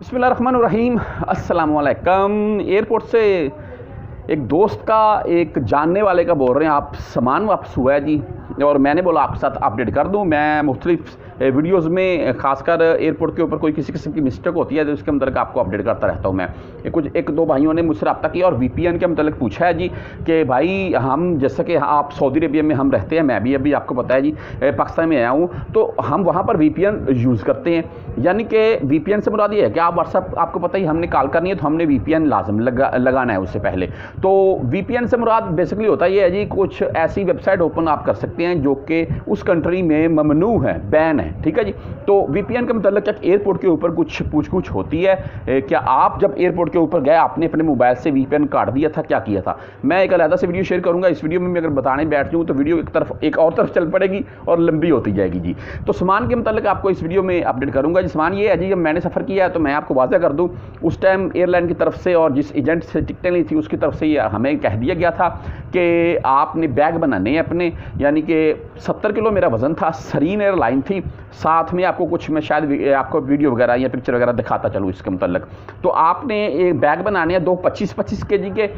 बिस्मिल्लाहिर्रहमानिर्रहीम, अस्सलाम वालेकुम। एयरपोर्ट से एक दोस्त का, एक जानने वाले का बोल रहे हैं आप सामान वापस हुआ है जी, और मैंने बोला आपके साथ अपडेट कर दूं। मैं मुख्तलिफ वीडियोज़ में खासकर एयरपोर्ट के ऊपर कोई किसी किस्म की मिस्टेक होती है तो उसके मतलब आपको अपडेट करता रहता हूं मैं। एक दो भाइयों ने मुझसे रब्ता किया और VPN के मतलब पूछा है जी कि भाई हम जैसे कि आप सऊदी अरबिया में हम रहते हैं, मैं भी अभी आपको पता है जी पाकिस्तान में आया हूँ, तो हम वहाँ पर VPN यूज़ करते हैं। यानी कि VPN से मुराद ये है कि आप व्हाट्सअप, आपको पता ही हमने कॉल करनी है तो हमने VPN लाजम लगाना है उससे पहले। तो VPN से मुराद बेसिकली होता ये है जी, कुछ ऐसी वेबसाइट ओपन आप कर सकते हैं जो कि उस कंट्री में ममनू है, बैन है, ठीक है जी। तो VPN का मतलब क्या एयरपोर्ट के ऊपर कुछ पूछ होती है, क्या आप जब एयरपोर्ट के ऊपर गए आपने अपने मोबाइल से VPN काट दिया था, क्या किया था। मैं एक अलग से वीडियो शेयर करूंगा। इस वीडियो में मैं अगर बताने बैठ जाऊँ तो वीडियो एक और तरफ चल पड़ेगी और लंबी होती जाएगी जी। तो सामान के मतलब आपको इस वीडियो में अपडेट करूंगा। सामान ये है जी, जब मैंने सफ़र किया है तो मैं आपको वाज़ा कर दूं, उस टाइम एयरलाइन की तरफ से और जिस एजेंट से टिकटें ली थी उसकी तरफ से ये हमें कह दिया गया था कि आपने बैग बनाने हैं अपने, यानी कि 70 किलो मेरा वज़न था। सरीन एयरलाइन थी, साथ में आपको कुछ मैं शायद आपको वीडियो वगैरह या पिक्चर वगैरह दिखाता चलूँ इसके मतलब। तो आपने एक बैग बनाने हैं, 2 25-25 kg के,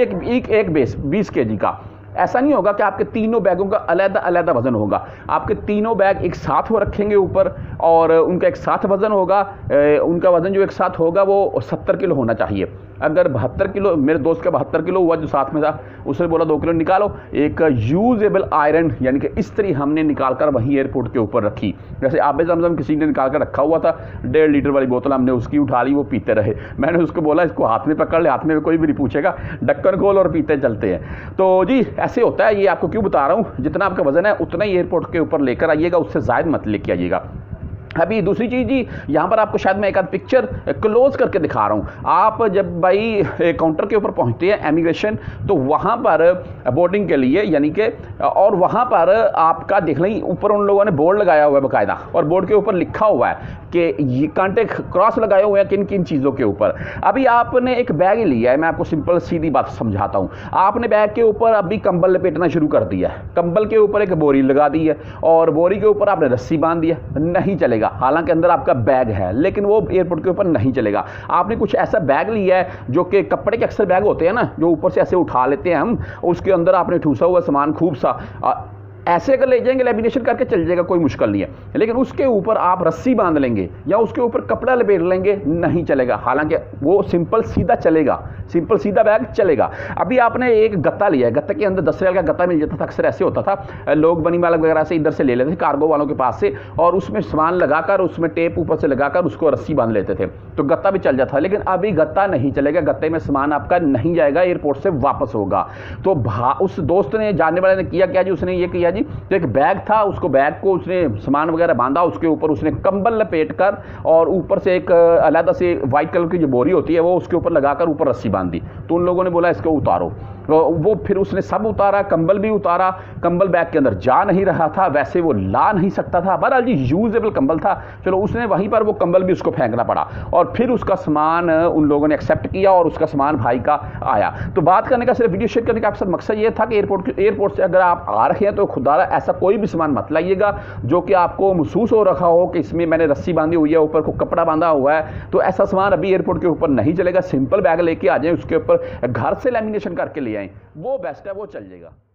एक बेस 20 kg का। ऐसा नहीं होगा कि आपके तीनों बैगों का अलग वज़न होगा। आपके तीनों बैग एक साथ वो रखेंगे ऊपर और उनका एक साथ वज़न होगा। उनका वज़न जो एक साथ होगा वो 70 किलो होना चाहिए। अगर 72 किलो, मेरे दोस्त का 72 किलो हुआ जो साथ में था, उसने बोला 2 किलो निकालो। एक यूजेबल आयरन यानी कि इस्त्री हमने निकाल कर वहीं एयरपोर्ट के ऊपर रखी। जैसे आबे ज़मज़म किसी ने निकाल कर रखा हुआ था, 1.5 लीटर वाली बोतल हमने उसकी उठा ली, वो पीते रहे। मैंने उसको बोला इसको हाथ में पकड़ ले, हाथ में कोई भी नहीं पूछेगा, ढक्कन खोल और पीते चलते हैं। तो जी ऐसे होता है। ये आपको क्यों बता रहा हूँ, जितना आपका वज़न है उतना ही एयरपोर्ट के ऊपर लेकर आइएगा, उससे ज़ायद मत लेके आइएगा। अभी दूसरी चीज़ जी, यहाँ पर आपको शायद मैं एक आध पिक्चर क्लोज करके दिखा रहा हूँ। आप जब भाई काउंटर के ऊपर पहुँचते हैं इमिग्रेशन, तो वहाँ पर बोर्डिंग के लिए यानी कि, और वहाँ पर आपका देख लें ऊपर उन लोगों ने बोर्ड लगाया हुआ है बाकायदा, और बोर्ड के ऊपर लिखा हुआ है कि ये कांटे क्रॉस लगाए हुए हैं किन किन चीज़ों के ऊपर। अभी आपने एक बैग लिया है, मैं आपको सिंपल सीधी बात समझाता हूँ। आपने बैग के ऊपर अभी कंबल लपेटना शुरू कर दिया है, कंबल के ऊपर एक बोरी लगा दी है और बोरी के ऊपर आपने रस्सी बांध दी है, नहीं चलेगा। हालांकि अंदर आपका बैग है लेकिन वो एयरपोर्ट के ऊपर नहीं चलेगा। आपने कुछ ऐसा बैग लिया है जो कि कपड़े के अक्सर बैग होते हैं ना, जो ऊपर से ऐसे उठा लेते हैं हम, उसके अंदर आपने ठूसा हुआ सामान खूब सा, ऐसे अगर ले जाएंगे लेमिनेशन करके चल जाएगा, कोई मुश्किल नहीं है। लेकिन उसके ऊपर आप रस्सी बांध लेंगे या उसके ऊपर कपड़ा लपेट लेंगे, नहीं चलेगा। हालांकि वो सिंपल सीधा चलेगा, सिंपल सीधा बैग चलेगा। अभी आपने एक गत्ता लिया है, गत्ते के अंदर 10 रियाल का गत्ता मिल जाता था, अक्सर ऐसे होता था, लोग बनी मालक वगैरह से इधर से ले लेते थे कार्गो वालों के पास से, और उसमें सामान लगाकर उसमें टेप ऊपर से लगाकर उसको रस्सी बांध लेते थे, तो गत्ता भी चल जाता। लेकिन अभी गत्ता नहीं चलेगा, गत्ते में सामान आपका नहीं जाएगा, एयरपोर्ट से वापस होगा। तो उस दोस्त ने, जानने वाले ने किया क्या जी, उसने ये किया जी, तो एक बैग था, उसको बैग को उसने सामान वगैरह बांधा, उसके ऊपर उसने कंबल लपेट कर और ऊपर से एक अलग से वाइट कलर की जो बोरी होती है वो उसके ऊपर लगाकर ऊपर रस्सी बांध दी। तो उन लोगों ने बोला इसको उतारो, वो फिर उसने सब उतारा, कंबल भी उतारा। कंबल बैग के अंदर जा नहीं रहा था, वैसे वो ला नहीं सकता था, बहरहाल जी यूजेबल कंबल था। चलो उसने वहीं पर वो कंबल भी उसको फेंकना पड़ा और फिर उसका सामान उन लोगों ने एक्सेप्ट किया और उसका सामान भाई का आया। तो बात करने का, सिर्फ वीडियो शेयर करने का आपका मकसद ये था कि एयरपोर्ट से अगर आप आ रहे हैं तो खुदा ऐसा कोई भी सामान मत लाइएगा जो कि आपको महसूस हो रखा हो कि इसमें मैंने रस्सी बांधी हुई है, ऊपर को कपड़ा बांधा हुआ है। तो ऐसा सामान अभी एयरपोर्ट के ऊपर नहीं चलेगा। सिंपल बैग लेके आ जाए, उसके ऊपर घर से लेमिनेशन करके ले आए, वो बेस्ट है, वो चल जाएगा।